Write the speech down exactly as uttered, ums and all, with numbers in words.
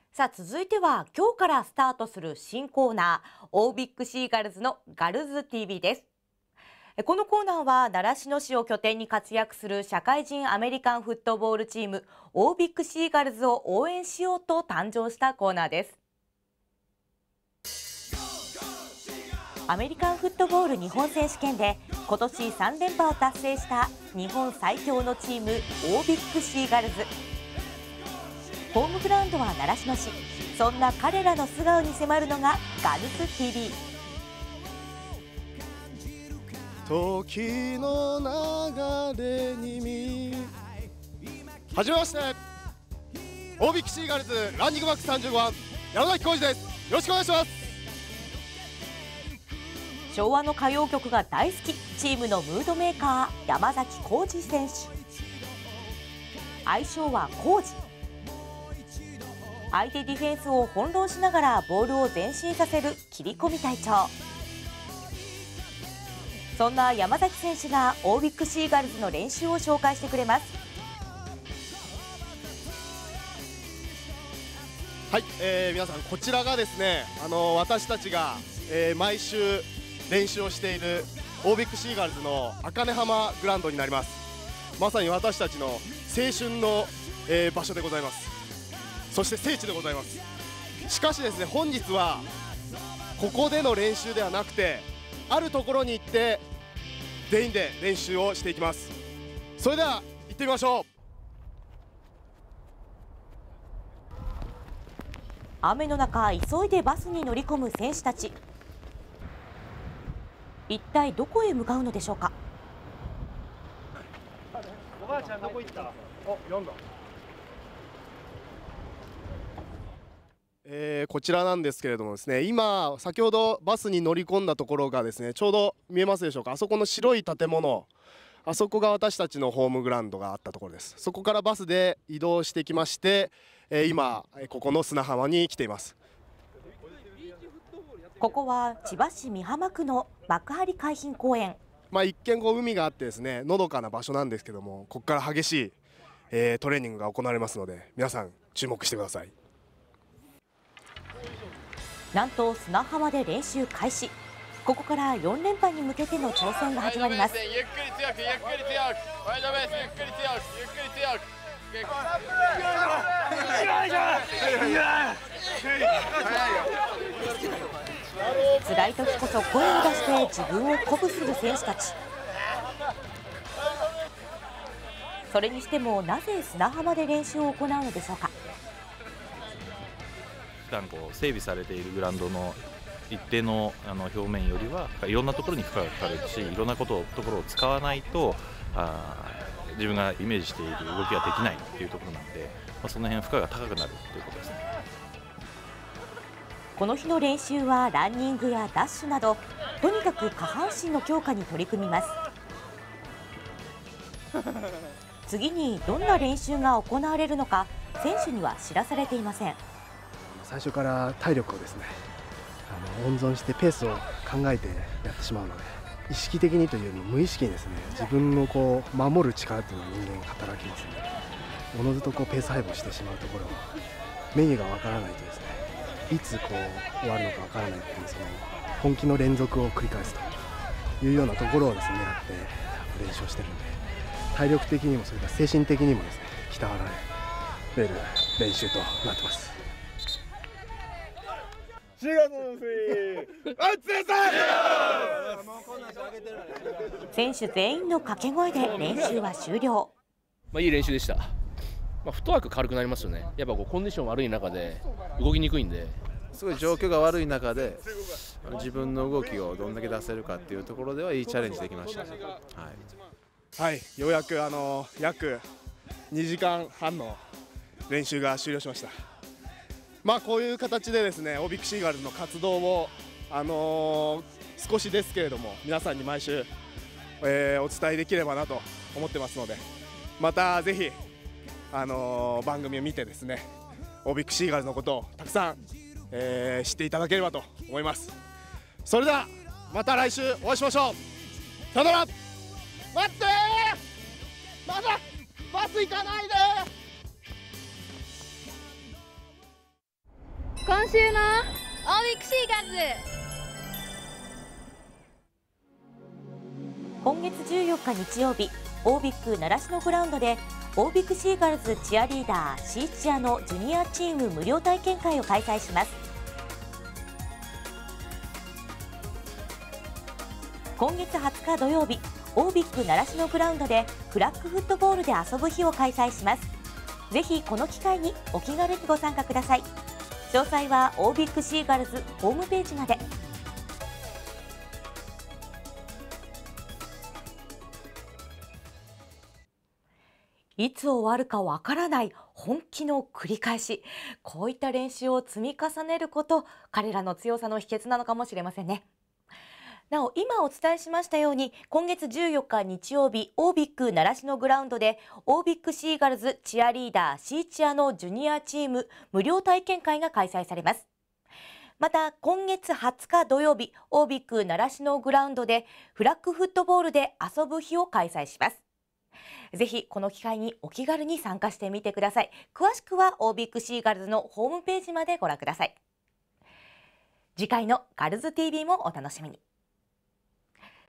さあ続いては今日からスタートする新コーナーオービックシーガルズのガルズ ティーブイ です。このコーナーは習志野市を拠点に活躍する社会人アメリカンフットボールチームオービックシーガルズを応援しようと誕生したコーナーです。アメリカンフットボール日本選手権で今年さん連覇を達成した日本最強のチームオービックシーガルズ。ホームグラウンドは習志野市。そんな彼らの素顔に迫るのがガルズ ティーブイ。 時の流れに見はじめまして、オービックシーガルズランニングバックさんじゅうごばん山崎浩二です。よろしくお願いします。 昭和の歌謡曲が大好き、チームのムードメーカー山崎浩二選手。愛称は浩二。相手ディフェンスを翻弄しながらボールを前進させる切り込み隊長。そんな山崎選手がオービックシーガルズの練習を紹介してくれます。 はい、えー、皆さんこちらがですね、あの私たちが、えー、毎週練習をしているオービックシーガルズの茜浜グラウンドになります。まさに私たちの青春の、えー、場所でございます。そして聖地でございます。しかしですね、本日はここでの練習ではなくてあるところに行って全員で練習をしていきます。それでは行ってみましょう。 雨の中急いでバスに乗り込む選手たち。一体どこへ向かうのでしょうか。 おばあちゃんどこ行った？お、読んだ。 えー、こちらなんですけれどもですね、今先ほどバスに乗り込んだところがですね、ちょうど見えますでしょうか。あそこの白い建物、あそこが私たちのホームグラウンドがあったところです。そこからバスで移動してきまして、えー、今ここの砂浜に来ています。 ここは千葉市美浜区の幕張海浜公園。 まあ一見こう海があってですね、のどかな場所なんですけども、ここから激しい、えー、トレーニングが行われますので皆さん注目してください。 なんと砂浜で練習開始。ここからよん連覇に向けての挑戦が始まります。 ゆっくり強くゆっくり強くワイドベースゆっくり強くゆっくり強く辛い時こそ声を出して自分を鼓舞する選手たち。それにしてもなぜ砂浜で練習を行うのでしょうか。 普段こう整備されているグラウンドの一定のあの表面よりはいろんなところに負荷がかかるし、いろんなことところを使わないとあ自分がイメージしている動きができないっていうところなので、まあ、その辺負荷が高くなるということですね。 この日の練習はランニングやダッシュなど、とにかく下半身の強化に取り組みます。次にどんな練習が行われるのか選手には知らされていません。 最初から体力をですね、あの温存してペースを考えてやってしまうので、意識的にというより無意識にですね、自分をこう守る力というのは人間働きますので、おのずとこうペース配分してしまうところはメニューがわからないとですね、いつこう終わるのかわからないという、その本気の連続を繰り返すというようなところをですね狙って練習をしているので、体力的にもそれから精神的にもですね鍛わられる練習となってます。 しがつのせい、あっつえさ選手全員の掛け声で練習は終了。 まあいい練習でした。まあ、フットワーク軽くなりますよね。やっぱこうコンディション悪い中で動きにくいんで、 すごい状況が悪い中で自分の動きをどんだけ出せるかっていうところではいいチャレンジできましたね。はい、 はい、ようやくあの約にじかんはんの練習が終了しました。まあこういう形でですね、オービックシーガルズの活動をあのー、少しですけれども皆さんに毎週、えー、お伝えできればなと思ってますので、またぜひあのー、番組を見てですね、オービックシーガルズのことをたくさん、えー、知っていただければと思います。それではまた来週お会いしましょう。さよなら。待ってー、まだバス行かないでー。 今週のオービックシーガールズ。 今月じゅうよっか日曜日、オービック習志野グラウンドでオービックシーガルズチアリーダーシーチアのジュニアチーム無料体験会を開催します。今月はつか土曜日、オービック習志野グラウンドでフラッグフットボールで遊ぶ日を開催します。ぜひこの機会にお気軽にご参加ください。詳細はオービックシーガルズホームページまで。いつ終わるかわからない本気の繰り返し、こういった練習を積み重ねること、彼らの強さの秘訣なのかもしれませんね。なお、今お伝えしましたように、今月じゅうよっか日曜日、オービック習志野グラウンドでオービックシーガルズチアリーダーシーチアのジュニアチーム無料体験会が開催されます。また今月はつか土曜日、オービック習志野グラウンドでフラッグフットボールで遊ぶ日を開催します。ぜひこの機会にお気軽に参加してみてください。詳しくはオービックシーガルズのホームページまでご覧ください。次回のガルズ ティービー もお楽しみに。